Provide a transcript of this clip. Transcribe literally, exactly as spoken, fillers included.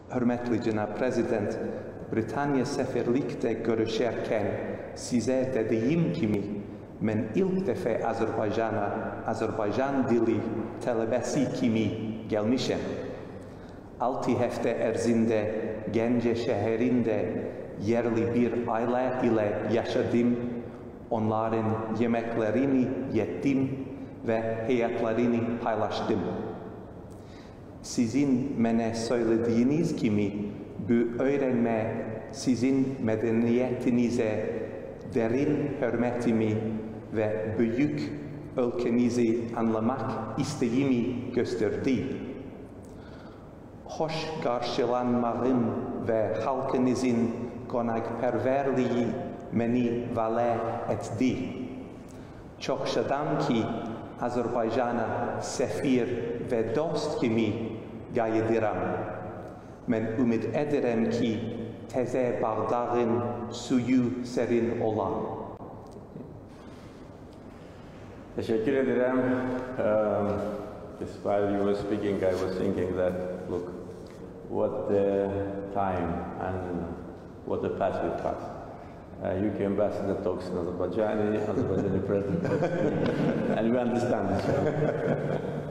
Hörmətli cənab Prezident, Britaniya səfirlikdə görüşərkən sizə dediyim kimi, mən ilk dəfə Azərbaycana, Azərbaycan dili tələbəsi kimi gəlmişəm. Altı həftə ərzində Gəncə şəhərində yerli bir ailə ilə yaşadım, onların yeməklərini yedim və həyatlarını paylaşdım. Sizin mənə söylədiyiniz kimi, bu öyrənmə sizin mədəniyyətinizə dərin hörmətimi və böyük ölkənizi anlamaq istəyimi göstərdi. Hoş qarşılanmağım və xalqınızın qonaqpərvərliyi məni valə etdi. Çox şadam ki, Azərbaycana səfir və dost kimi qayıdıram. Mən ümid edirəm ki, təzə Bağdağın suyu sərin olar. Teşekkür ederim. Um, just while you were speaking, I was thinking that, look, what the time and what the past we've passed. Uh, U K ambassador talks in Azerbaijani, Azerbaijani president talks in and we understand each other.